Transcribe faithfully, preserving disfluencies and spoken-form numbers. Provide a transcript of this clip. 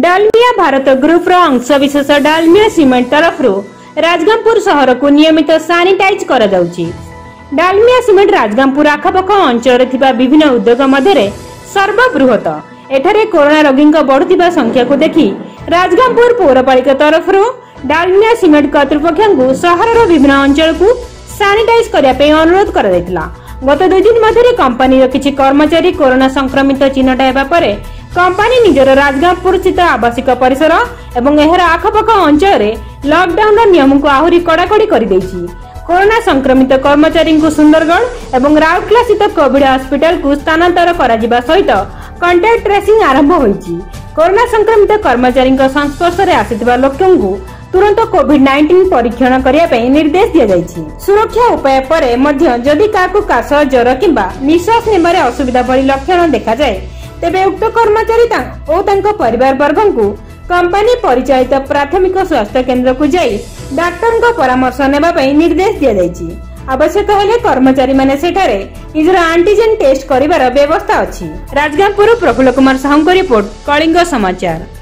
Dalmia Bharat group रो अंशविशेष Dalmia cement तरफ राजगांगपुर सहर को नियमित सानिटाइज करा जाउची। डालमिया सीमेंट राजगांगपुर आखपाख अंचल थिबा विभिन्न उद्योग मध्य सर्वबृहत। एठारे कोरोना रोगी बढ़ुवा संख्या को देखि राजगांगपुर पौरपालिका तरफ डालमिया सीमेंट कर्तृपक्ष सहर विभिन्न अंचल को सानिटाइज करने अनुरोध कर गत दुई दिन मध्य कंपनी किसी कर्मचारी कोरोना संक्रमित चिन्हट हेबा परे कंपनी निजर राजगांगपुर स्थित आवासिक परिसर एवं एहर आखपाख अंचल लॉकडाउन नियम को आहरी कड़ाकड़ी कर देछि। कोरोना संक्रमित कर्मचारी को सुंदरगढ़ एवं राउरकेला स्थित कोविड हॉस्पिटल को स्थानांतर करा सहित कांटेक्ट ट्रेसिंग आरंभ होइछि। कोरोना संक्रमित कर्मचारी संस्पर्श में आसिथिबा लोकों को तुरंत कोविड नाइंटीन परीक्षण करने निर्देश दिया जायछि। सुरक्षा उपाय परे मध्य जदि काकु काश ज्वर किंबा निश्वास नेबारे असुविधा भली लक्षण देखा जाए तेबे उक्त कर्मचारी और तांको परिवार वर्ग को कंपनी परिचालित प्राथमिक स्वास्थ्य केंद्र को जाई डाक्टर को परामर्श नेबा पई निर्देश दिया जायछि। आवश्यक हेले कर्मचारी माने सेठारे निजर एंटीजन टेस्ट करिवार व्यवस्था अछि। राजगांगपुर प्रफुल्ल कुमार साहू को रिपोर्ट, कलिंग समाचार।